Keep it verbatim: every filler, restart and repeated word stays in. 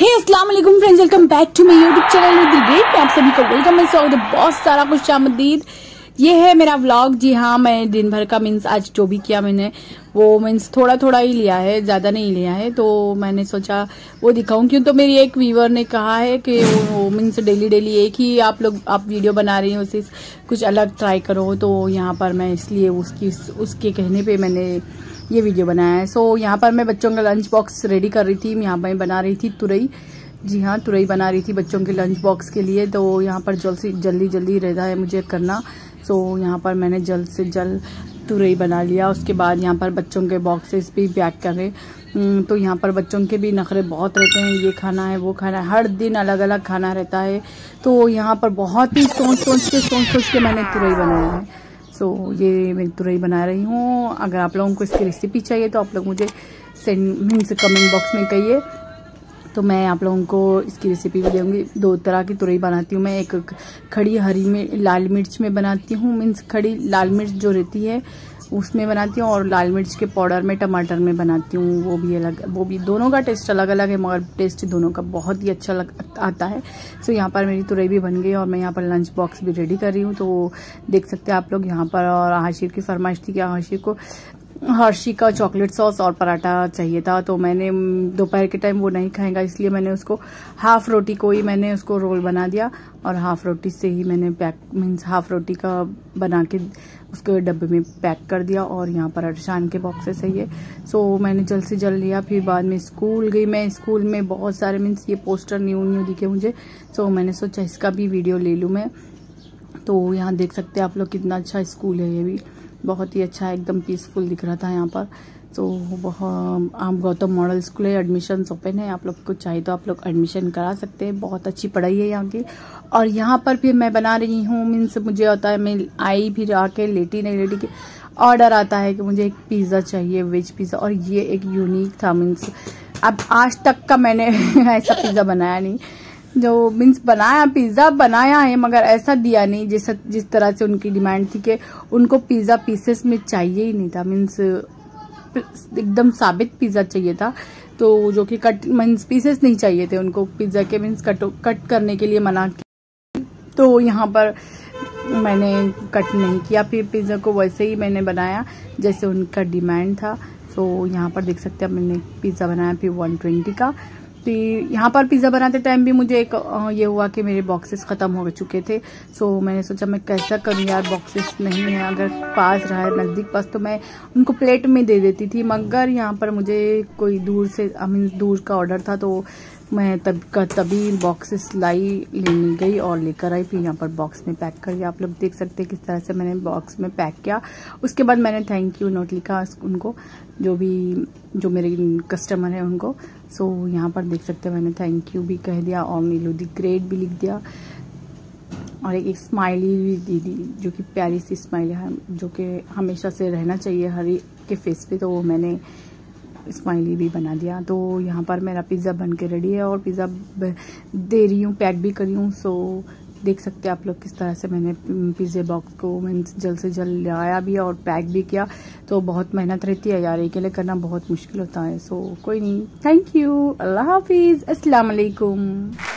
हे अस्सलाम वालेकुम friends, welcome back to my YouTube channel with great. आप सभी को वेलकम है। स्वागत है बहुत सारा खुशामदीद। ये है मेरा व्लॉग। जी हाँ, मैं दिन भर का मीन्स आज जो भी किया मैंने वो मीन्स थोड़ा थोड़ा ही लिया है, ज्यादा नहीं लिया है। तो मैंने सोचा वो दिखाऊं। क्यों तो मेरी एक व्यूअर ने कहा है कि वो मीन्स डेली डेली एक ही आप लोग आप वीडियो बना रही हैं, उसे कुछ अलग ट्राई करो। तो यहाँ पर मैं इसलिए उसकी उसके कहने पे मैंने ये वीडियो बनाया है। सो यहाँ पर मैं बच्चों का लंच बॉक्स रेडी कर रही थी। यहाँ पर बना रही थी तुरई। जी हाँ, तुरई बना रही थी बच्चों के लंच बॉक्स के लिए। तो यहाँ पर जल्दी जल्दी जल्दी रहता है मुझे करना। सो यहाँ पर मैंने जल्द से जल्द तुरई बना लिया। उसके बाद यहाँ पर बच्चों के बॉक्सेस भी पैक कर रहे। तो यहाँ पर बच्चों के भी नखरे बहुत रहते हैं, ये खाना है वो खाना है, हर दिन अलग अलग खाना रहता है। तो यहाँ पर बहुत ही सोच सोच के सोच सोच के मैंने तुरई बनाया है। सो so, ये मैं तुरई बना रही हूँ। अगर आप लोगों को इसकी रेसिपी चाहिए तो आप लोग मुझे सेंड मीन्स कमेंट बॉक्स में कहिए, तो मैं आप लोगों को इसकी रेसिपी भी दूँगी। दो तरह की तुरई बनाती हूँ मैं। एक खड़ी हरी में लाल मिर्च में बनाती हूँ, मीन्स खड़ी लाल मिर्च जो रहती है उसमें बनाती हूँ, और लाल मिर्च के पाउडर में टमाटर में बनाती हूँ। वो भी अलग, वो भी दोनों का टेस्ट अलग अलग है, मगर टेस्ट दोनों का बहुत ही अच्छा लग आता है। सो यहाँ पर मेरी तुरई भी बन गई और मैं यहाँ पर लंच बॉक्स भी रेडी कर रही हूँ। तो देख सकते हैं आप लोग यहाँ पर। और हाशिर की फरमाइश थी कि हाशिर को हर्षी का चॉकलेट सॉस और पराठा चाहिए था। तो मैंने दोपहर के टाइम वो नहीं खाएगा, इसलिए मैंने उसको हाफ रोटी को ही मैंने उसको रोल बना दिया और हाफ रोटी से ही मैंने पैक मीन्स हाफ रोटी का बना के उसके डब्बे में पैक कर दिया। और यहाँ पर अरशान के बॉक्सेस है ये। सो मैंने जल्द से जल्द लिया। फिर बाद में स्कूल गई मैं। स्कूल में बहुत सारे मीन्स ये पोस्टर न्यू न्यू दिखे मुझे। सो मैंने सोचा इसका भी वीडियो ले लूँ मैं। तो यहाँ देख सकते हैं आप लोग कितना अच्छा स्कूल है, ये भी बहुत ही अच्छा है, एकदम पीसफुल दिख रहा था यहाँ पर। तो बहुत आम गौतम मॉडल स्कूल है, एडमिशन ओपन है। आप लोग को चाहिए तो आप लोग एडमिशन करा सकते हैं, बहुत अच्छी पढ़ाई है यहाँ की। और यहाँ पर फिर मैं बना रही हूँ मीन्स मुझे होता है मैं आई फिर आके लेटी नहीं लेटी के ऑर्डर आता है कि मुझे एक पिज़्ज़ा चाहिए, वेज पिज़्ज़ा। और ये एक यूनिक था मीन्स अब आज तक का मैंने ऐसा पिज़्ज़ा बनाया नहीं। जो मीन्स बनाया पिज़्ज़ा बनाया है, मगर ऐसा दिया नहीं जिस जिस तरह से उनकी डिमांड थी कि उनको पिज़्ज़ा पीसेस में चाहिए ही नहीं था। मीन्स एकदम साबित पिज़्ज़ा चाहिए था, तो जो कि कट मीन्स पीसेस नहीं चाहिए थे उनको पिज़्ज़ा के। मीन्स कट कट करने के लिए मना किया। तो यहाँ पर मैंने कट नहीं किया, फिर पिज़्ज़ा को वैसे ही मैंने बनाया जैसे उनका डिमांड था। तो यहाँ पर देख सकते हैं मैंने पिज़्ज़ा बनाया फिर वन ट्वेंटी का। फिर यहाँ पर पिज़्ज़ा बनाते टाइम भी मुझे एक ये हुआ कि मेरे बॉक्सेस ख़त्म हो चुके थे। सो मैंने सोचा मैं कैसा करूँ यार, बॉक्सेस नहीं है। अगर पास रहा है नज़दीक पास तो मैं उनको प्लेट में दे देती थी, मगर यहाँ पर मुझे कोई दूर से आई मीन दूर का ऑर्डर था। तो मैं तब का तभी बॉक्सेस लाई लेने गई और लेकर आई। फिर यहाँ पर बॉक्स में पैक कर दिया। आप लोग देख सकते हैं किस तरह से मैंने बॉक्स में पैक किया। उसके बाद मैंने थैंक यू नोट लिखा उनको, जो भी जो मेरे कस्टमर हैं उनको। सो यहाँ पर देख सकते हैं मैंने थैंक यू भी कह दिया और नीलू दी ग्रेट भी लिख दिया, और एक, एक स्माइली भी दी दी जो कि प्यारी सी स्माइल है, जो कि हमेशा से रहना चाहिए हर एक के फेस पे। तो वो मैंने स्माइली भी बना दिया। तो यहाँ पर मेरा पिज़्ज़ा बन के रेडी है और पिज़्ज़ा दे रही हूँ, पैक भी करी हूँ। सो देख सकते हैं आप लोग किस तरह से मैंने पिज़्ज़ा बॉक्स को मीन्स जल्द से जल्द लाया भी और पैक भी किया। तो बहुत मेहनत रहती है यार, अकेले करना बहुत मुश्किल होता है। सो कोई नहीं, थैंक यू, अल्लाह हाफिज़, अस्सलाम वालेकुम।